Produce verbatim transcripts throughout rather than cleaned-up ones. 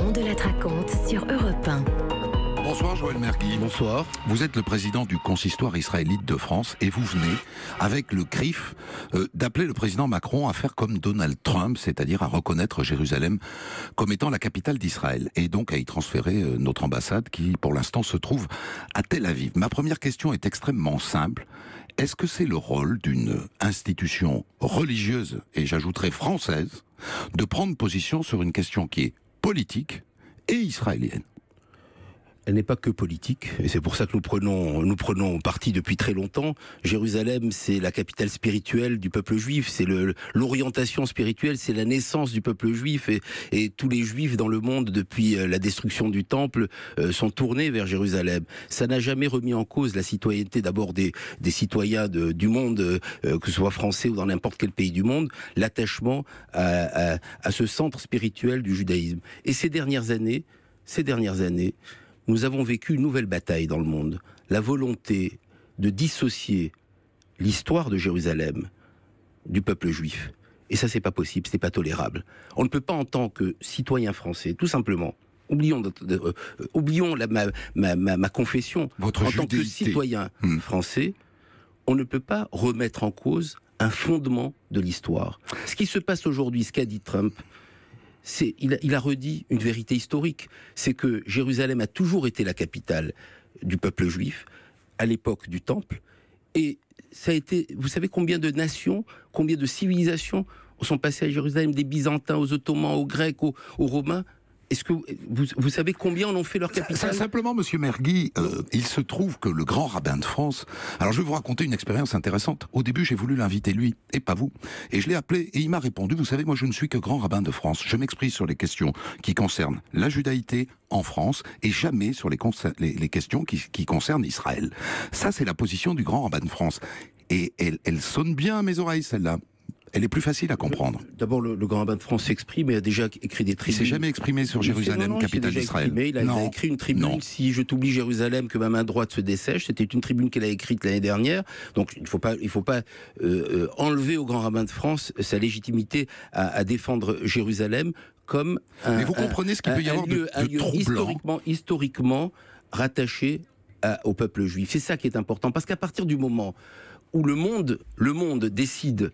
On de la raconte sur Europe un. Bonsoir Joël Mergui. Bonsoir. Vous êtes le président du consistoire israélite de France et vous venez, avec le C R I F, euh, d'appeler le président Macron à faire comme Donald Trump, c'est-à-dire à reconnaître Jérusalem comme étant la capitale d'Israël et donc à y transférer euh, notre ambassade qui, pour l'instant, se trouve à Tel Aviv. Ma première question est extrêmement simple. Est-ce que c'est le rôle d'une institution religieuse, et j'ajouterai française, de prendre position sur une question qui est politique et israélienne ? Elle n'est pas que politique, et c'est pour ça que nous prenons, nous prenons parti depuis très longtemps. Jérusalem, c'est la capitale spirituelle du peuple juif, c'est le, l'orientation spirituelle, c'est la naissance du peuple juif, et, et tous les juifs dans le monde, depuis la destruction du temple, euh, sont tournés vers Jérusalem. Ça n'a jamais remis en cause la citoyenneté d'abord des, des citoyens de, du monde, euh, que ce soit français ou dans n'importe quel pays du monde, l'attachement à, à, à ce centre spirituel du judaïsme. Et ces dernières années, ces dernières années, nous avons vécu une nouvelle bataille dans le monde. La volonté de dissocier l'histoire de Jérusalem du peuple juif. Et ça, c'est pas possible, c'est pas tolérable. On ne peut pas, en tant que citoyen français, tout simplement, oublions, de, de, euh, oublions la, ma, ma, ma, ma confession, Votre en judéité. tant que citoyen hmm. français, on ne peut pas remettre en cause un fondement de l'histoire. Ce qui se passe aujourd'hui, ce qu'a dit Trump, C'est, il, a, il a redit une vérité historique, c'est que Jérusalem a toujours été la capitale du peuple juif, à l'époque du Temple, et ça a été, vous savez combien de nations, combien de civilisations sont passées à Jérusalem, des Byzantins aux Ottomans, aux Grecs, aux, aux Romains. Est-ce que vous, vous savez combien en ont fait leur capitale ? Simplement, Monsieur Mergui, euh, il se trouve que le grand rabbin de France... Alors, je vais vous raconter une expérience intéressante. Au début, j'ai voulu l'inviter lui, et pas vous. Et je l'ai appelé, et il m'a répondu, vous savez, moi, je ne suis que grand rabbin de France. Je m'exprime sur les questions qui concernent la judaïté en France, et jamais sur les, les, les questions qui, qui concernent Israël. Ça, c'est la position du grand rabbin de France. Et elle, elle sonne bien à mes oreilles, celle-là. Elle est plus facile à comprendre. D'abord, le, le grand rabbin de France s'exprime et a déjà écrit des tribunes. Il s'est jamais exprimé sur Jérusalem, non, non, capitale d'Israël. Il a, il a écrit une tribune, non. Si je t'oublie Jérusalem, que ma main droite se dessèche. C'était une tribune qu'elle a écrite l'année dernière. Donc il ne faut pas, il faut pas euh, enlever au grand rabbin de France sa légitimité à, à défendre Jérusalem comme un. Mais vous comprenez un, ce qu'il peut y avoir lieu, de, de lieu troublant. Historiquement, historiquement rattaché à, au peuple juif. C'est ça qui est important. Parce qu'à partir du moment où le monde, le monde décide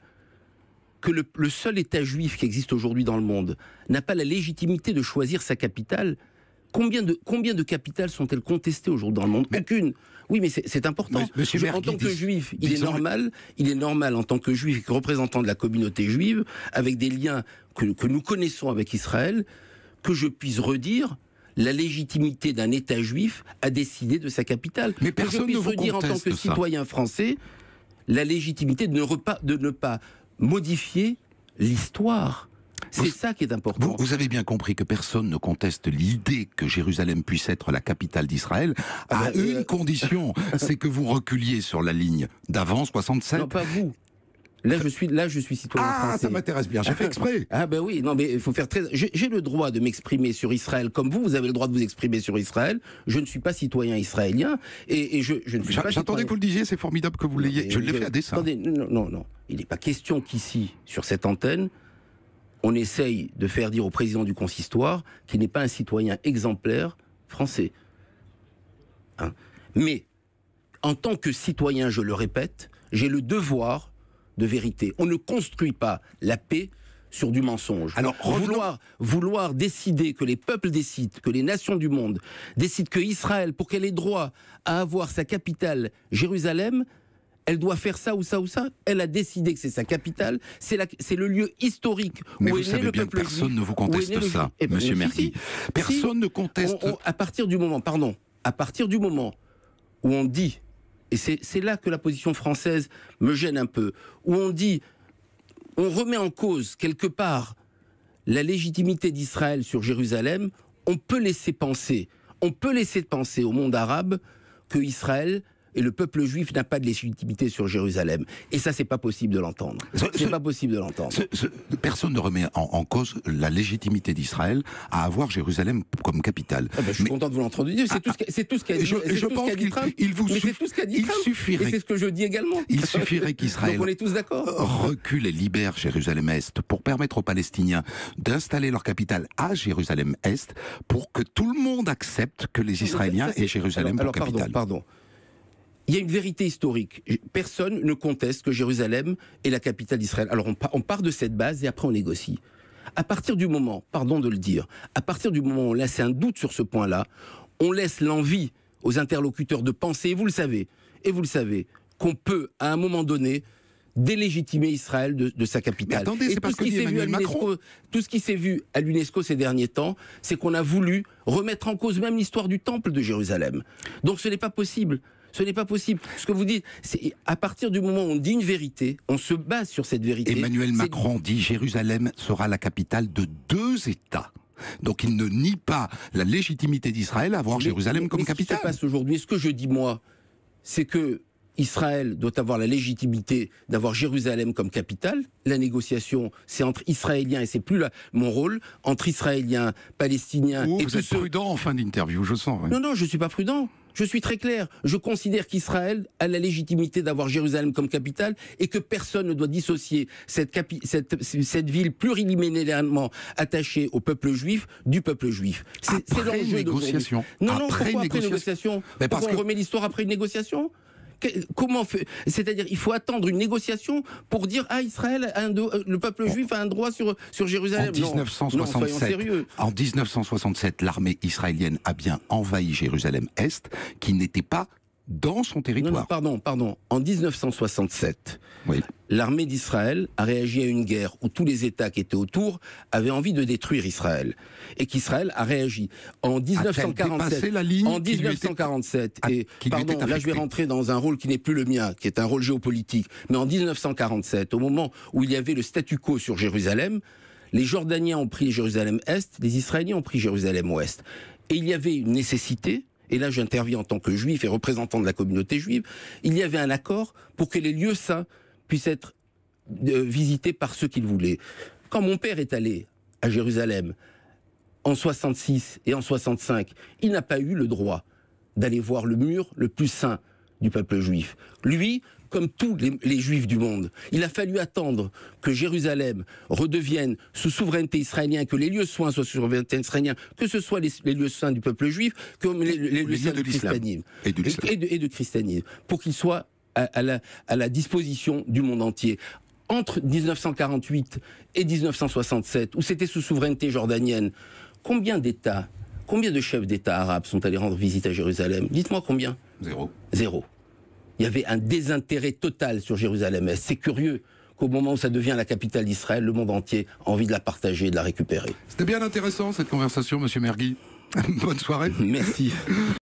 que le, le seul État juif qui existe aujourd'hui dans le monde n'a pas la légitimité de choisir sa capitale, combien de, combien de capitales sont-elles contestées aujourd'hui dans le monde ? Aucune. Oui, mais c'est, c'est important. Monsieur Je, Mergui, en tant que dis, juif, il est normal, il est normal en tant que juif, représentant de la communauté juive, avec des liens que, que nous connaissons avec Israël, que je puisse redire la légitimité d'un État juif à décider de sa capitale. Mais personne que je puisse ne vous redire en tant que ça. citoyen français la légitimité de ne, repas, de ne pas modifier l'histoire. C'est vous, ça qui est important. Vous, vous avez bien compris que personne ne conteste l'idée que Jérusalem puisse être la capitale d'Israël, à ah bah, une euh... condition, c'est que vous reculiez sur la ligne d'avant soixante-sept. Non, pas vous. Là, je suis, là, je suis citoyen ah, français. Ah, ça m'intéresse bien, j'ai fait exprès. Ah ben oui, non mais il faut faire très... J'ai, j'ai le droit de m'exprimer sur Israël comme vous, vous avez le droit de vous exprimer sur Israël. Je ne suis pas citoyen israélien et, et je, je ne suis J'a, pas J'attendais citoyen... que vous le disiez, c'est formidable que vous l'ayez. Je, je l'ai fait à dessein. Attendez, non, non, non. Il n'est pas question qu'ici, sur cette antenne, on essaye de faire dire au président du consistoire qu'il n'est pas un citoyen exemplaire français. Hein ? Mais, en tant que citoyen, je le répète, j'ai le devoir de vérité. On ne construit pas la paix sur du mensonge. Alors, vouloir, vouloir décider, que les peuples décident, que les nations du monde décident que Israël, pour qu'elle ait droit à avoir sa capitale, Jérusalem, elle doit faire ça ou ça ou ça. Elle a décidé que c'est sa capitale. C'est, la, c'est le lieu historique Mais où vous est savez né le bien peuple que personne juif, ne vous conteste ça, eh ben, Monsieur Mergui. Si, personne si, ne conteste. On, on, à partir du moment, pardon, à partir du moment où on dit, et c'est, c'est là que la position française me gêne un peu, où on dit, on remet en cause quelque part la légitimité d'Israël sur Jérusalem, on peut laisser penser, on peut laisser penser au monde arabe que Israël et le peuple juif n'a pas de légitimité sur Jérusalem. Et ça, c'est pas possible de l'entendre. C'est pas possible de l'entendre. Ce, ce, personne ne remet en, en cause la légitimité d'Israël à avoir Jérusalem comme capitale. Ah ben, je suis mais, content de vous l'entendre dire. C'est ah, tout ce qu'a dit, je, je pense qu'il il vous c'est tout ce qu'a dit Trump. Suffirait, et c'est ce que je dis également. Il suffirait qu'Israël on est tous d'accord. recule et libère Jérusalem-Est pour permettre aux Palestiniens d'installer leur capitale à Jérusalem-Est pour que tout le monde accepte que les Israéliens aient Jérusalem alors, pour alors, capitale. Pardon, pardon. Il y a une vérité historique. Personne ne conteste que Jérusalem est la capitale d'Israël. Alors on, on part de cette base et après on négocie. À partir du moment, pardon de le dire, à partir du moment où on laisse un doute sur ce point-là, on laisse l'envie aux interlocuteurs de penser, et vous le savez, et vous le savez, qu'on peut, à un moment donné, délégitimer Israël de, de sa capitale. Mais attendez, c'est parce que dit Emmanuel Macron. Tout ce qui s'est vu à l'UNESCO ces derniers temps, c'est qu'on a voulu remettre en cause même l'histoire du temple de Jérusalem. Donc ce n'est pas possible. Ce n'est pas possible. Ce que vous dites, c'est à partir du moment où on dit une vérité, on se base sur cette vérité. Emmanuel Macron dit Jérusalem sera la capitale de deux États. Donc il ne nie pas la légitimité d'Israël à avoir mais, Jérusalem mais, comme mais capitale. Ce qui se passe aujourd'hui, ce que je dis moi, c'est que Israël doit avoir la légitimité d'avoir Jérusalem comme capitale. La négociation, c'est entre Israéliens, et c'est plus là mon rôle, entre Israéliens, Palestiniens... Ouh, et vous êtes ceux... prudent en fin d'interview, je sens. Oui. Non, non, je ne suis pas prudent. Je suis très clair. Je considère qu'Israël a la légitimité d'avoir Jérusalem comme capitale et que personne ne doit dissocier cette, capi... cette, cette ville pluriménéralement attachée au peuple juif du peuple juif. C'est l'enjeu négociation. Non, non, après pourquoi négociation. après négociation Mais parce pourquoi que... on remet l'histoire après une négociation? Comment fait... C'est-à-dire, il faut attendre une négociation pour dire ah Israël, a un do... le peuple juif a un droit sur sur Jérusalem. En dix-neuf cent soixante-sept, non, en dix-neuf cent soixante-sept, l'armée israélienne a bien envahi Jérusalem-Est, qui n'était pas dans son territoire. Non, non, pardon, pardon. En dix-neuf cent soixante-sept, oui. L'armée d'Israël a réagi à une guerre où tous les États qui étaient autour avaient envie de détruire Israël. Et qu'Israël a réagi. En dix-neuf cent quarante-sept, la ligne en dix-neuf cent quarante-sept, était... et pardon, là je vais rentrer dans un rôle qui n'est plus le mien, qui est un rôle géopolitique, mais en dix-neuf cent quarante-sept, au moment où il y avait le statu quo sur Jérusalem, les Jordaniens ont pris Jérusalem-Est, les Israéliens ont pris Jérusalem-Ouest. Et il y avait une nécessité, et là j'interviens en tant que juif et représentant de la communauté juive, il y avait un accord pour que les lieux saints puissent être euh, visités par ceux qu'ils voulaient. Quand mon père est allé à Jérusalem en soixante-six et en soixante-cinq, il n'a pas eu le droit d'aller voir le mur le plus saint du peuple juif. Lui, comme tous les, les juifs du monde, il a fallu attendre que Jérusalem redevienne sous souveraineté israélienne, que les lieux saints soient sous souveraineté israélienne, que ce soit les, les lieux saints du peuple juif, comme les, les, les lieux saints du christianisme et, de et, de, et de christianisme, pour qu'ils soient à, à, la, à la disposition du monde entier. Entre dix-neuf cent quarante-huit et dix-neuf cent soixante-sept, où c'était sous souveraineté jordanienne, combien d'États, combien de chefs d'État arabes sont allés rendre visite à Jérusalem? Dites-moi combien? Zéro. Zéro. Il y avait un désintérêt total sur Jérusalem-Est. C'est curieux qu'au moment où ça devient la capitale d'Israël, le monde entier a envie de la partager et de la récupérer. C'était bien intéressant cette conversation, monsieur Mergui. Bonne soirée. Merci.